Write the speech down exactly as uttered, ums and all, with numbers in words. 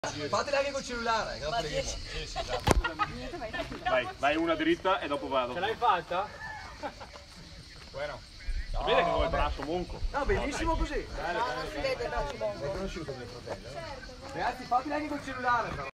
Fatele anche col cellulare, che lo faremo. Sì, sì, esatto. Vai, vai una dritta e dopo vado. Ce l'hai fatta? Bueno. Si vede che vuoi il braccio monco. No, bellissimo così. No, non si vede il braccio monco. Hai conosciuto mio fratello? Ragazzi, fatele anche col cellulare però.